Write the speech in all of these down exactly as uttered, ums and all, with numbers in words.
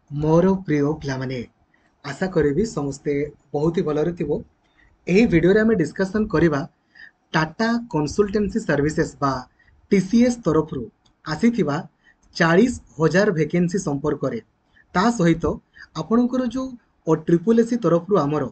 मोर प्रिय पिलामाने आशा करी समस्ते बहुत ही भलरे थिबो। एही वीडियो रे हमें डिस्कशन करिबा टाटा कंसल्टेंसी सर्विसेज बा टीसीएस तरफ रु आसीथिबा चालीस हजार वैकेंसी संपर्क रे ता सहित आपनकर जो ओ ट्रिपल एसी तरफ रु हमरो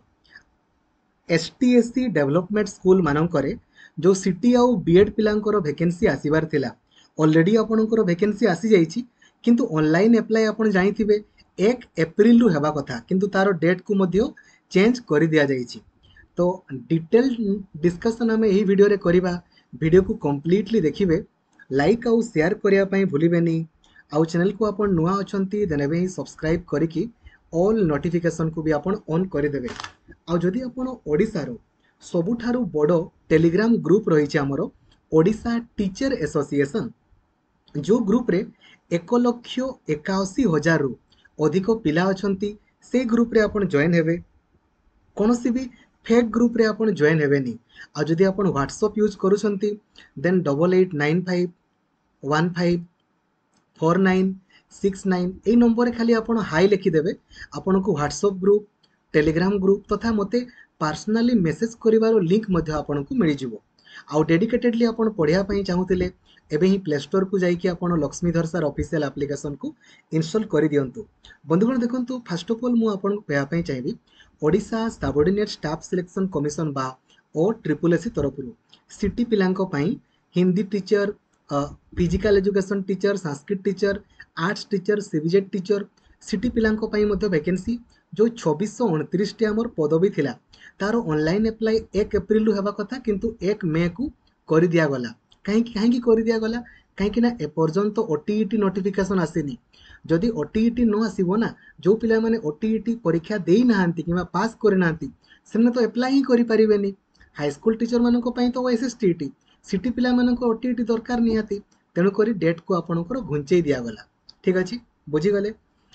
एसटीएससी डेवलपमेंट स्कूल मानकरे जो सिटी आउ बीएड पिलांकर वैकेंसी आसीबार थिला ऑलरेडी आपनकर वैकेंसी आसी जाईची किंतु ऑनलाइन अप्लाई आपण जानिथिबे एक एप्रिल रु हेबा कथा किंतु तारो डेट को मध्य चेंज कर दिया जाईची। तो डिटेल डिस्कशन आम यही वीडियो रे करिबा। वीडियो को कंप्लीटली देखिबे, लाइक आउ शेयर करिया पई भूलिबेनी। आउ चैनल को आपण नुआ अछंती देनेबे ही सब्सक्राइब करिकी ऑल नोटिफिकेशन को भी आपण ऑन कर देबे। आउ जदि आपण ओडिसा रो सबुठारु बड़ टेलीग्राम ग्रुप रही आमर ओडिशा टीचर एसोसिएशन जो ग्रुप रे एक लक्ष एकाशी हजार रु अधिक पिला अछंती से ग्रुप रे आपण जॉइन हेबे। कौनसी भी फेक ग्रुप रे आपण जॉइन हेबेनी। आ जदि आपण व्हाट्सएप यूज करूछंती then double eight nine five one five four nine six nine ए नंबर खाली आपण हाई लिखिदेवे। आपन को व्हाट्सएप ग्रुप टेलीग्राम ग्रुप तथा मते पर्सनली मेसेज करिवार लिंक मध्य आपन को मिल जिवो। आउ डेडिकेटेडली आपण पढ़िया पई चाहूतिले एबे ही प्ले स्टोर को जाइए आप लक्ष्मीधर सार ऑफिशियल एप्लिकेशन को इंस्टॉल कर दिंतु। बंधुगण देखो फास्ट ऑफ ऑल मुझे चाहिए Odisha Subordinate Staff Selection Commission बा ओ ट्रिपल एसी तरफ सिटी पिलांको पई Hindi teacher, physical education teacher, Sanskrit teacher, arts teacher, CBZ teacher CT पिलांको पई मध्य वैकेंसी जो छब्बीस उनतीस टी आमर पदवी थिला तार ऑनलाइन अप्लाई एक एप्रिल हेबा कथा किंतु एक मे को कर दिया गला। कहीं कहीं कर दिया गला कहीं ना एपर्यंत ओटीईटी नोटिफिकेशन आसीनी। जदि ओटीईटी न आसीबो ना जो पिला माने ओटीईटी परीक्षा देई नाहंती किबा पास करि नाहंती सेने तो अप्लाई ही करि परिबेनी। हाई स्कूल टीचर मानको पई तो एसएसटीटी सिटी पिला मानको ओटीईटी दरकार निहाती तेणु करी डेट को आपनकर घुंचेई दिया गला। ठीक अछि, बुझी गले।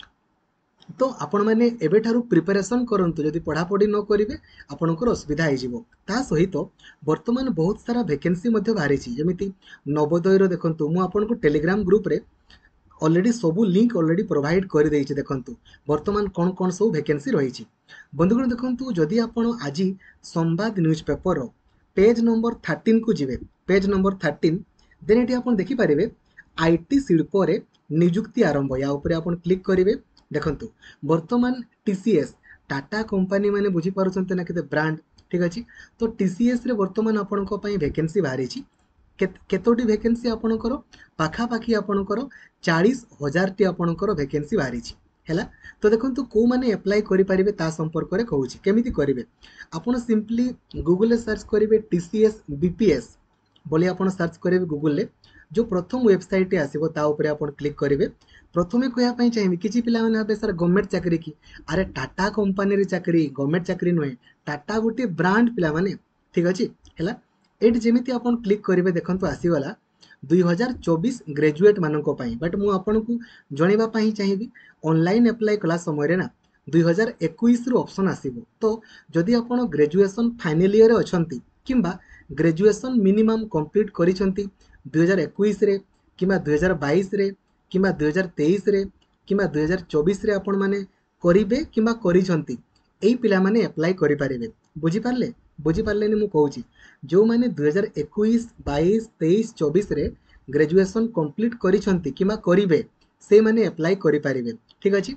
तो आपण मैंने एबे ठारू प्रिपरेशन करंतु जदि पढ़ापढ़ी न करिवे आपनकर असुविधा हो जिवो। ता सहित वर्तमान बहुत सारा वैकेंसी मध्य बाहरी जमिति नवोदय रो देखंतु मु आपनको टेलीग्राम ग्रुप रे ऑलरेडी सबू लिंक ऑलरेडी प्रोवाइड कर देइछि। देखंतु वर्तमान कौन कौन सब वैकेंसी रही। बंधुगण देखंतु जदि आपण आज Sambad newspaper page number thirteen को जिवे पेज नंबर थर्टीन देन एटी आपण देखि पारिबे आईटी शिल्प रे नियुक्ति आरंभ या ऊपर आपण क्लिक करिवे। देखंतु वर्तमान टीसीएस टाटा कंपनी माने बुझी पारुछन्ते ना केते ब्रांड। ठीक अछि, तो टीसीएस रे वर्तमान आपनको पई वैकेंसी बाहरी छि। केतोटी वैकेंसी आपणकर पाखापाखि आपणकर चालीस हजार टी आपणकर वैकेंसी बाहरी हैला। तो देखंतु को माने अप्लाई करि परिबे ता संपर्क रे कहूछि केमिति करिवे। आपण सिंपली गूगल रे सर्च करिवे टीसीएस बीपीएस बोली आपण सर्च करिवे गूगल रे जो प्रथम वेबसाइट आसीबो ता ऊपर आपण क्लिक करिवे। प्रथमे कहया पई चाहिबे किछि पिला माने आबे सर गवर्नमेंट चाकरी की अरे टाटा कंपनी रे चाकरी गवर्नमेंट चाकरी नय टाटा गोटे ब्रांड पिला माने। ठीक अछि हैला एट जेमिति आपण क्लिक करिवे देखंतु आसीगला दुई हजार चौबीस ग्रेजुएट मानक पई। बट मु आपन को जणेबा पई चाहिबी ऑनलाइन अप्लाई कला समय रे ना दुई हजार इक्कीस रु ऑप्शन आसीबो। तो जदि आपण ग्रेजुएशन फाइनल ईयर रे अछंती किंबा ग्रेजुएशन मिनिमम कंप्लीट करिसंती दुई हजार इक्कीस रे किंबा दुई हजार बाईस रे किंबा दुई हजार तेईस रे किंबा दुई हजार चौबीस रे आपण माने करिवे किंबा करिसंती एई पिला माने अप्लाई करि पारिबे। बुझी पारले बुझी पारलेनी मु कहूची जो माने दुई हजार इक्कीस बाईस तेईस चौबीस रे ग्रेजुएशन कंप्लीट करिसंती किंबा करिवे से माने अप्लाई करि पारिबे। ठीक अछि,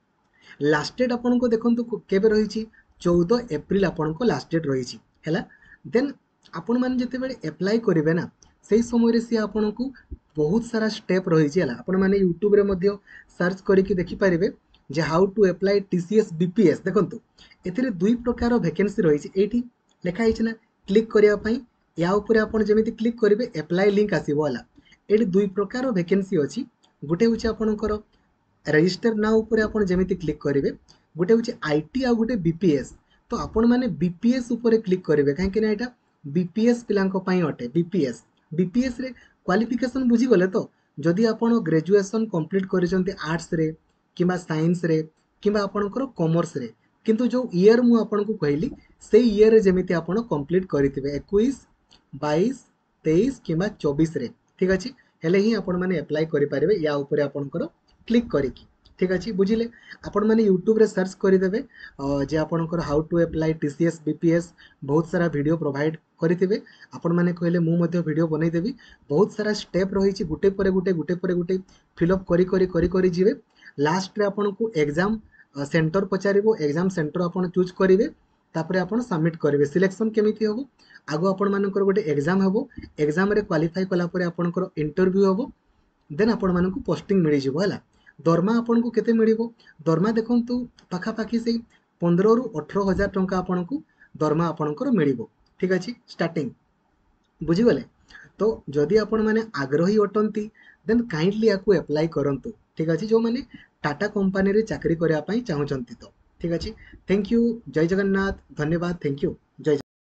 लास्ट डेट आपन को देखंतु केबे रहिछि चौदह एप्रिल आपन को लास्ट डेट रहिछि हैला। देन आपण माने जते बेले अप्लाई करिवे ना सेही समय रे से आपन को बहुत सारा स्टेप रहिछि हैला। आपण माने यूट्यूब रे मध्य सर्च करिकि देखि पारिबे जे how to apply TCS BPS. देखंतु एथिरे दुई प्रकार वैकेंसी रहिछि एठी लेखा हिच ना क्लिक करिया पई या ऊपर आपण जेमिति क्लिक करिवे अप्लाई लिंक आसीबो होला। एठी दुई प्रकार वैकेंसी अछि गुटे होछि आपणकर रजिस्टर नाउ ऊपर आपण जेमिति क्लिक करिवे गुटे होछि आईटी आ गुटे बीपीएस। तो आपण माने बीपीएस ऊपर क्लिक करिवे काहे कि ना एटा बीपीएस पिलांको पई अटे। बीपीएस बीपीएस रे क्वालिफिकेशन बुझी गले तो जदि आपण ग्रेजुएशन कंप्लीट करिसंती आर्ट्स रे किंबा साइंस रे किंबा आपणकर कॉमर्स रे किंतु जो ईयर मु आपन को कहली से ईयर रे जेमिति आपण कंप्लीट करिथिबे इक्कीस बाईस तेईस किंबा चौबीस रे। ठीक अछि हेले ही आपण माने अप्लाई करि पारिबे या ऊपर आपणकर क्लिक करिकि। ठीक अच्छे बुझिले आपण मैंने यूट्यूब रे सर्च करदेवे जे आपणकर how to apply TCS BPS बहुत सारा वीडियो प्रोवाइड करेंगे आपण मैंने कहले मु मध्य वीडियो बनईदेवी बहुत सारा स्टेप रही गुटे पर गुटे गुटे पर गुटे फिलअप करी करी करी करी जीवे लास्ट रे आपण को एग्जाम सेंटर पचारिबो एग्जाम सेंटर आपण चूज करेंगे तापर आपण सबमिट करेंगे सिलेक्शन केमिति हबो आगो आपण मानकर गोटे एग्जाम हबो एग्जाम रे क्वालिफाई कला परे आपणकर इंटरव्यू हबो देन आपण मानकु पोस्टिंग मिल जिवो हला दरमा आपन को केते मिलिबो दरमा देखंतु पाखापाखि से पंद्रह रु अठारह हजार टंका आपन को दरमा आपनकर मिलिबो ठीक अछि स्टार्टिंग बुझी गले तो जदि आपण माने आग्रही अटंती देन काइंडली याकू अप्लाई करंतु ठीक अछि जो माने टाटा कंपनी रे चाकरी करिया पई चाहउचंती तो ठीक अछि थैंक यू जय जगन्नाथ धन्यवाद थैंक यू।